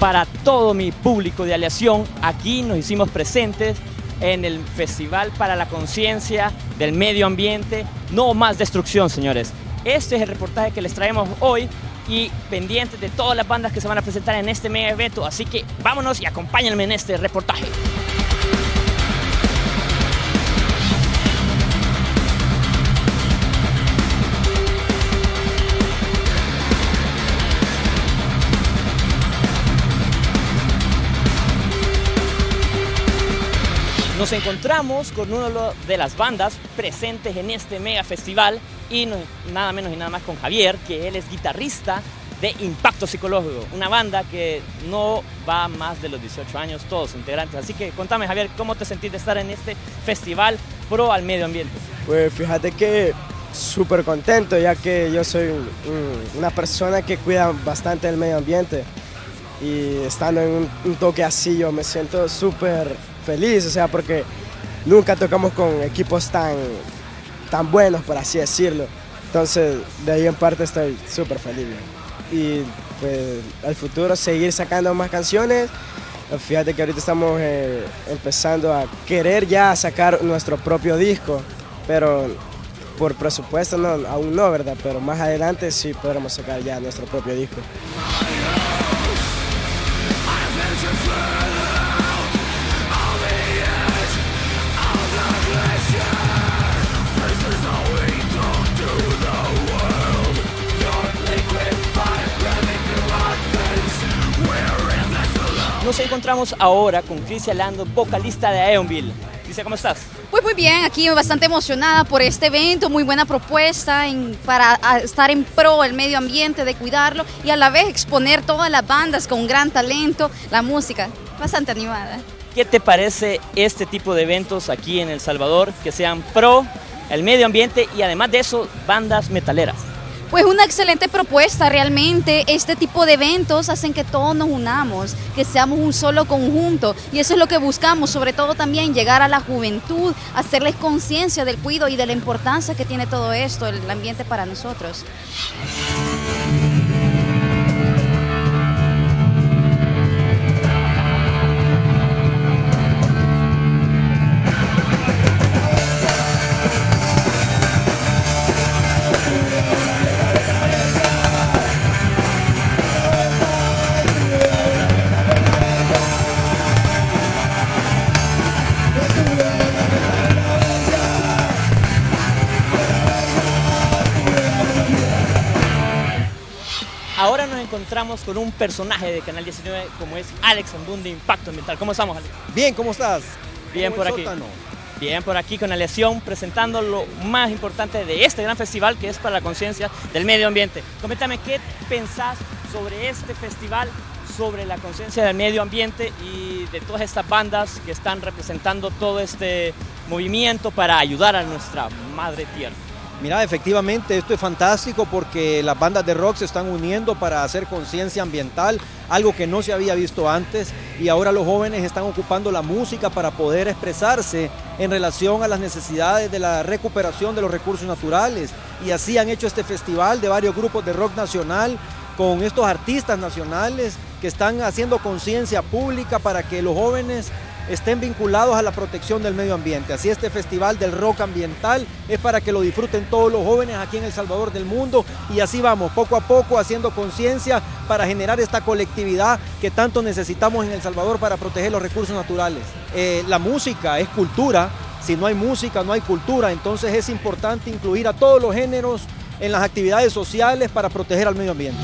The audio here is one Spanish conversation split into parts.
para todo mi público de Aleación. Aquí nos hicimos presentes en el Festival para la Conciencia del Medio Ambiente. No más destrucción, señores. Este es el reportaje que les traemos hoy y pendientes de todas las bandas que se van a presentar en este mega evento. Así que vámonos y acompáñenme en este reportaje. Nos encontramos con una de las bandas presentes en este mega festival y nada menos y nada más con Javier, que él es guitarrista de Impacto Psicológico, una banda que no va más de los 18 años, todos integrantes. Así que contame, Javier, ¿cómo te sentís de estar en este festival pro al medio ambiente? Pues fíjate que súper contento, ya que yo soy una persona que cuida bastante el medio ambiente y estando en un toque así yo me siento súper feliz, o sea, porque nunca tocamos con equipos tan buenos, por así decirlo. Entonces, de ahí en parte estoy súper feliz. Y pues al futuro seguir sacando más canciones. Fíjate que ahorita estamos empezando a querer ya sacar nuestro propio disco, pero por presupuesto no, aún no, ¿verdad? Pero más adelante sí podremos sacar ya nuestro propio disco. Nos encontramos ahora con Crisia Lando, vocalista de Eonville. Crisia, ¿cómo estás? Pues muy bien, aquí bastante emocionada por este evento, muy buena propuesta para estar en pro del medio ambiente, de cuidarlo y a la vez exponer todas las bandas con gran talento, la música, bastante animada. ¿Qué te parece este tipo de eventos aquí en El Salvador, que sean pro el medio ambiente y además de eso, bandas metaleras? Pues una excelente propuesta realmente. Este tipo de eventos hacen que todos nos unamos, que seamos un solo conjunto y eso es lo que buscamos, sobre todo también llegar a la juventud, hacerles conciencia del cuidado y de la importancia que tiene todo esto, el ambiente para nosotros. Ahora nos encontramos con un personaje de Canal 19 como es Alex Ambún de Impacto Ambiental. ¿Cómo estamos, Alex? Bien, ¿cómo estás? Bien por aquí. Bien por aquí con Aleación, presentando lo más importante de este gran festival que es para la conciencia del medio ambiente. Coméntame, ¿qué pensás sobre este festival, sobre la conciencia del medio ambiente y de todas estas bandas que están representando todo este movimiento para ayudar a nuestra madre tierra? Mira, efectivamente esto es fantástico porque las bandas de rock se están uniendo para hacer conciencia ambiental, algo que no se había visto antes, y ahora los jóvenes están ocupando la música para poder expresarse en relación a las necesidades de la recuperación de los recursos naturales, y así han hecho este festival de varios grupos de rock nacional con estos artistas nacionales que están haciendo conciencia pública para que los jóvenes estén vinculados a la protección del medio ambiente. Así este festival del rock ambiental es para que lo disfruten todos los jóvenes aquí en El Salvador del mundo, y así vamos poco a poco haciendo conciencia para generar esta colectividad que tanto necesitamos en El Salvador para proteger los recursos naturales. La música es cultura, si no hay música no hay cultura, entonces es importante incluir a todos los géneros en las actividades sociales para proteger al medio ambiente.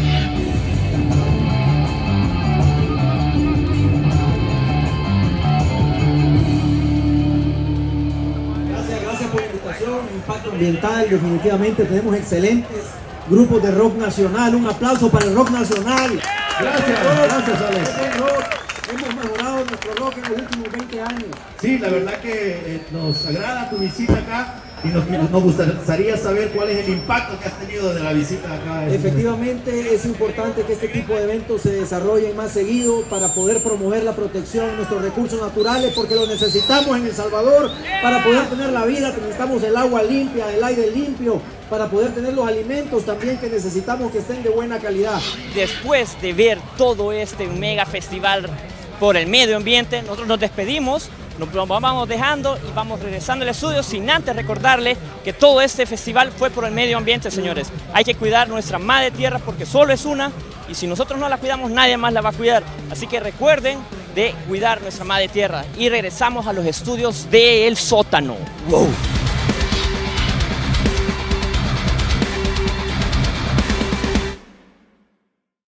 Impacto Ambiental, definitivamente tenemos excelentes grupos de rock nacional. Un aplauso para el rock nacional. Gracias Alex. Hemos mejorado nuestro rock en los últimos 20 años. Sí, la verdad que nos agrada tu visita acá y nos gustaría saber cuál es el impacto que has tenido de la visita acá. Efectivamente, es importante que este tipo de eventos se desarrollen más seguido para poder promover la protección de nuestros recursos naturales, porque lo necesitamos en El Salvador para poder tener la vida. Necesitamos el agua limpia, el aire limpio, para poder tener los alimentos también que necesitamos que estén de buena calidad. Después de ver todo este mega festival por el medio ambiente, nosotros nos despedimos, nos vamos dejando y vamos regresando al estudio sin antes recordarle que todo este festival fue por el medio ambiente, señores. Hay que cuidar nuestra madre tierra porque solo es una y si nosotros no la cuidamos nadie más la va a cuidar. Así que recuerden de cuidar nuestra madre tierra y regresamos a los estudios de El Sótano. ¡Wow!